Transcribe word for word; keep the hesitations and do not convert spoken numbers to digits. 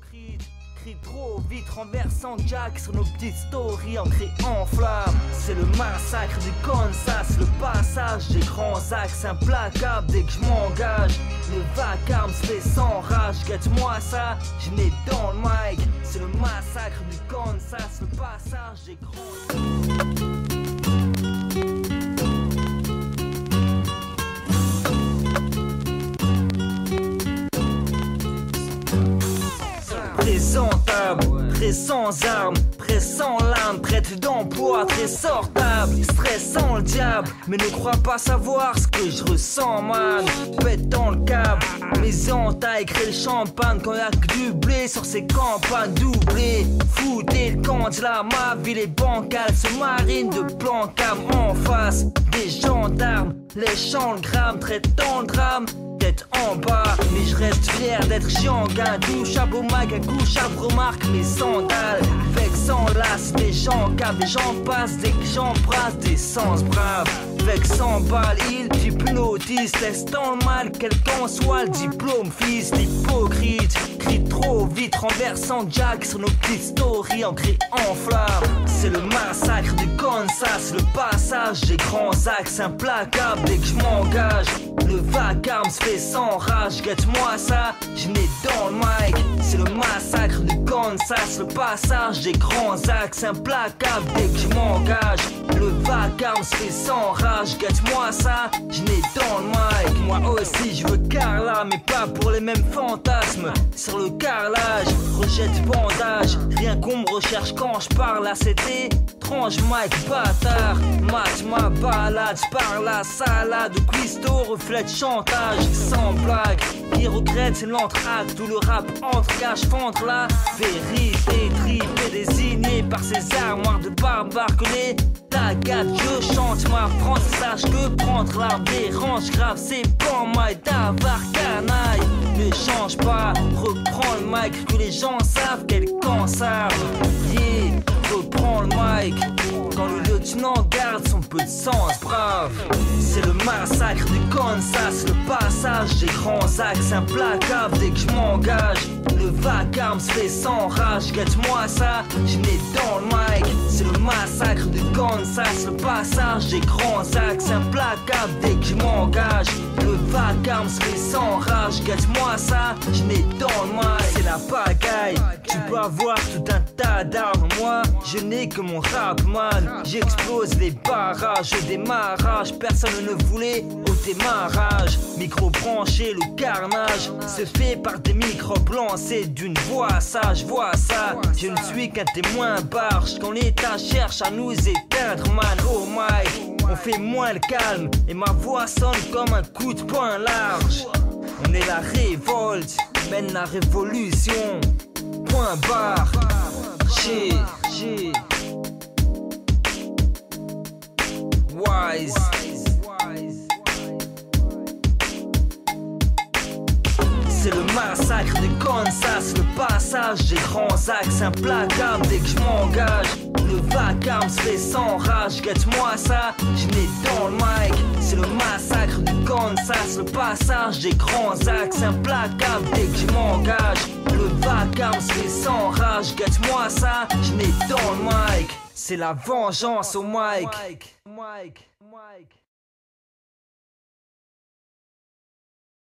hypocrite. Crie trop vite, renversant Jack sur nos petites stories ancrées en flammes. C'est le massacre du Kansas, le passage des grands axes implacables dès que je m'engage. Le vacarme se fait sans rage, guette-moi ça, je n'ai dans le mic. C'est le massacre du Kansas, le passage des grands... Présentable, très sans armes, prêt sans larmes, prête d'emploi, très sortable, stressant le diable, mais ne crois pas savoir ce que je ressens, man. Pète dans le câble, mes entailles créent le champagne quand y'a que du blé sur ces campagnes doublées. Foutez le candidat, ma ville est bancale, sous-marine de plan cam en face. Des gendarmes, les champs le gramme, traitant le drame. Tête en bas, mais je reste fier d'être gianguin. Douche à beau mag, un couche à remarque mes sandales. Vexant las, des gens caves, des gens passent dès que j'embrasse des sens braves. Vexant balle, il t'hypnotise, laisse dans le mal, quel qu'en soit le diplôme, fils l'hypocrite. Crie trop vite, renversant Jack sur nos petites stories ancrées en flammes. C'est le massacre du Kansas, le passage des grands axes implacables dès que je m'engage. Le vacarme se fait sans rage, guette-moi ça, je n'ai dans le mic. C'est le massacre du Kansas, le passage des grands axes implacables dès que je m'engage. Le vacarme se fait sans rage, guette-moi ça, je n'ai dans le mic. Moi aussi je veux Carla, mais pas pour les mêmes fantasmes. Sur le carrelage, rejette bandage, rien qu'on me recherche quand je parle à cet étrange mic bâtard. Match ma balade, j'parle la salade, cuistot reflète chantage, sans blague. Qui regrette c'est l'entracte où le rap entre cache fendre la vérité. Tripé désigné par ces armoires de barbares collés. Ta gâte, je chante ma France, sache que prendre la dérange grave, c'est pas my d'avoir canaille. Ne change pas, reprends le mic, que les gens savent quel cancer. Yeah, reprends le mic, quand le lieutenant garde son peu de sens brave. C'est le massacre du Kansas, le passage des grands axes implacables dès que je m'engage. Le vacarme se fait sans rage, guette-moi ça, je n'ai dans le mic. C'est le massacre du Kansas, le passage des grands axes implacables dès que je m'engage. Le vacarme se fait sans rage, guette-moi ça, je n'ai dans le mic. C'est la pagaille, tu peux avoir tout un tas d'armes, moi je n'ai que mon rap man. J'explose les barrages au démarrage, personne ne voulait au démarrage. Micro branché, le carnage se fait par des microbes lancés d'une voix sage, vois ça. Je ne suis qu'un témoin barge quand l'État cherche à nous éteindre, man. Oh my, on fait moins le calme et ma voix sonne comme un coup de poing large. On est la révolte, mène la révolution. Point barre, shit, shit. Wise. C'est le massacre du Kansas, le passage des grands axes implacables dès que je m'engage. Le vacarme se fait sans rage, guette-moi ça, je n'ai dans le mic. C'est le massacre du Kansas, le passage des grands axes implacables dès que je m'engage. Le vacarme se fait sans rage, guette-moi ça, je n'ai dans le mic. C'est la vengeance au mic. Mike, Mike.